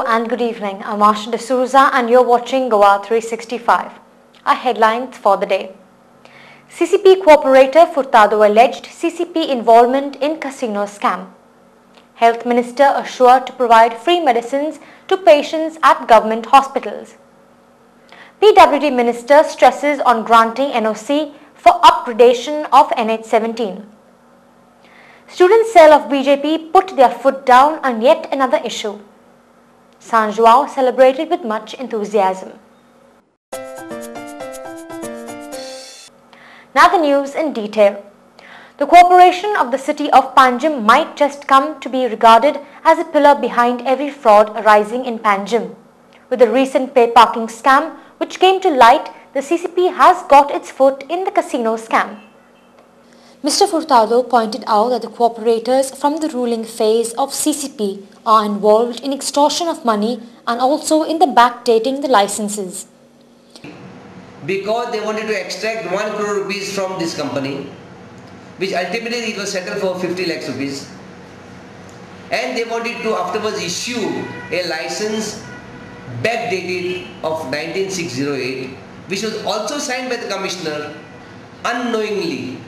and good evening. I'm Asha D'Souza and you're watching Goa 365. Our headlines for the day. CCP cooperator Furtado alleged CCP involvement in casino scam. Health Minister assured to provide free medicines to patients at government hospitals. PWD Minister stresses on granting NOC for upgradation of NH17. Student cell of BJP put their foot down on yet another issue. San João celebrated with much enthusiasm. Now the news in detail. The cooperation of the city of Panjim might just come to be regarded as a pillar behind every fraud arising in Panjim. With the recent pay parking scam which came to light, the CCP has got its foot in the casino scam. Mr. Furtado pointed out that the cooperators from the ruling phase of CCP are involved in extortion of money and also in the backdating the licenses. Because they wanted to extract 1 crore rupees from this company, which ultimately it was settled for 50 lakhs rupees, and they wanted to afterwards issue a license backdated of 19608, which was also signed by the commissioner unknowingly.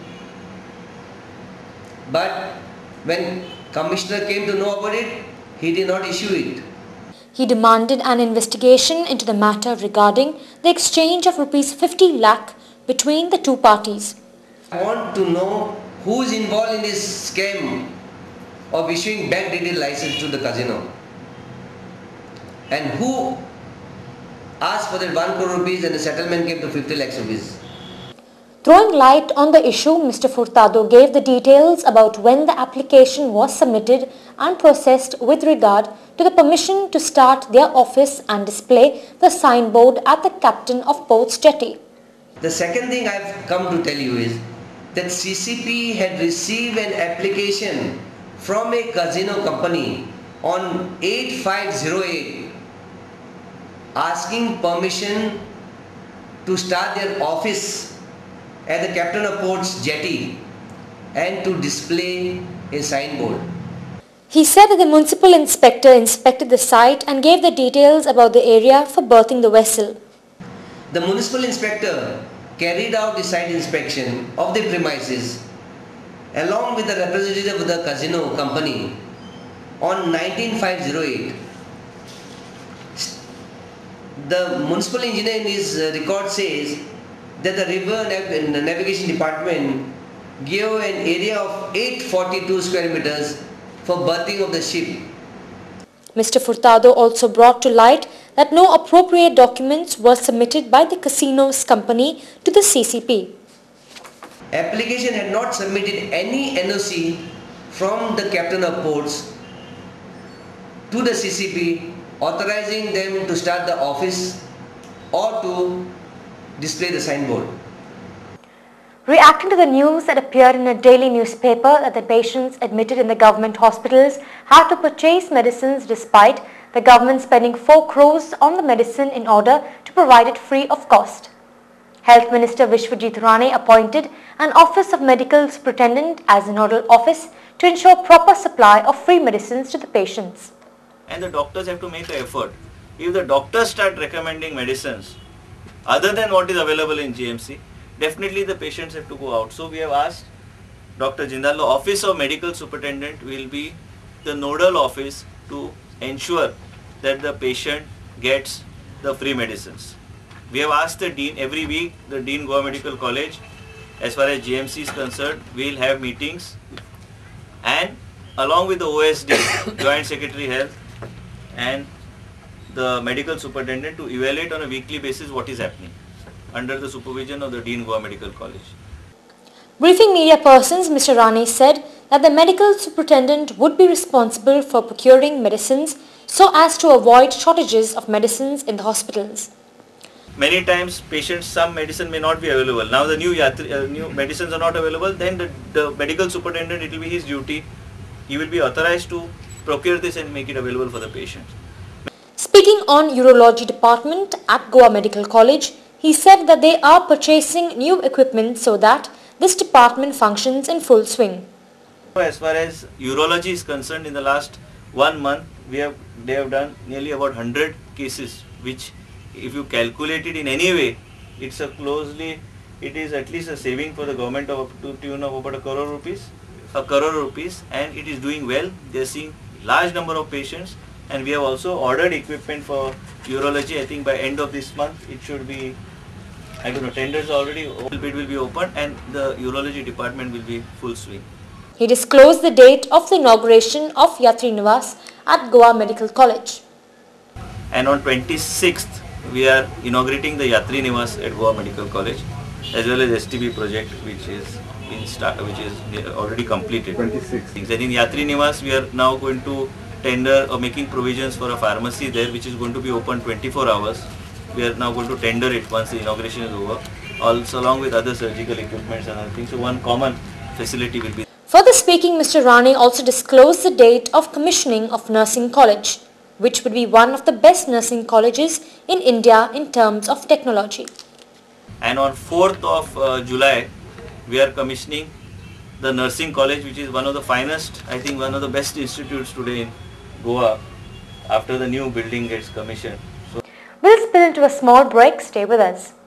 But when commissioner came to know about it, he did not issue it. He demanded an investigation into the matter regarding the exchange of rupees 50 lakh between the two parties. I want to know who is involved in this scam of issuing backdated license to the casino, and who asked for that 1 crore rupees and the settlement came to 50 lakhs rupees. Throwing light on the issue, Mr. Furtado gave the details about when the application was submitted and processed with regard to the permission to start their office and display the signboard at the Captain of Ports jetty. The second thing I've come to tell you is that CCP had received an application from a casino company on 8508 asking permission to start their office at the Captain of Ports jetty and to display a signboard. He said that the municipal inspector inspected the site and gave the details about the area for berthing the vessel. The municipal inspector carried out the site inspection of the premises along with the representative of the casino company on 19508. The municipal engineer in his record says that the river navigation department gave an area of 842 square meters for berthing of the ship. Mr. Furtado also brought to light that no appropriate documents were submitted by the casino's company to the CCP. Application had not submitted any NOC from the Captain of Ports to the CCP authorizing them to start the office or to display the signboard. Reacting to the news that appeared in a daily newspaper that the patients admitted in the government hospitals had to purchase medicines despite the government spending 4 crores on the medicine in order to provide it free of cost. Health Minister Vishwajit Rane appointed an Office of Medical Superintendent as a nodal office to ensure proper supply of free medicines to the patients. And the doctors have to make an effort. If the doctors start recommending medicines other than what is available in GMC, definitely the patients have to go out. So we have asked Dr. Jindal, the Office of Medical Superintendent will be the nodal office to ensure that the patient gets the free medicines. We have asked the Dean, every week the Dean Goa Medical College, as far as GMC is concerned, we will have meetings, and along with the OSD, Joint Secretary Health, and the Medical Superintendent to evaluate on a weekly basis what is happening under the supervision of the Dean Goa Medical College. Briefing media persons, Mr. Rane said that the Medical Superintendent would be responsible for procuring medicines so as to avoid shortages of medicines in the hospitals. Many times patients, some medicine may not be available. Now the new medicines are not available, then the Medical Superintendent, it will be his duty. He will be authorized to procure this and make it available for the patients. Speaking on Urology Department at Goa Medical College, he said that they are purchasing new equipment so that this department functions in full swing. As far as urology is concerned, in the last 1 month, they have done nearly about 100 cases, which if you calculate it in any way, it is at least a saving for the government of up to tune of about a crore rupees, and it is doing well. They are seeing large number of patients, and we have also ordered equipment for urology. I think by end of this month it should be, I don't know, tenders already, bid will be open and the urology department will be full swing. He disclosed the date of the inauguration of Yatri Niwas at Goa Medical College. And on 26th, we are inaugurating the Yatri Niwas at Goa Medical College, as well as STB project, which is already completed. 26. And in Yatri Niwas, we are now going to tender or making provisions for a pharmacy there, which is going to be open 24 hours. We are now going to tender it once the inauguration is over, also along with other surgical equipments and other things. So one common facility will be. Further speaking, Mr. Rani also disclosed the date of commissioning of Nursing College, which would be one of the best nursing colleges in India in terms of technology. And on 4th of July, we are commissioning the Nursing College, which is one of the finest, I think one of the best institutes today in Goa after the new building gets commissioned. We'll spill into a small break. Stay with us.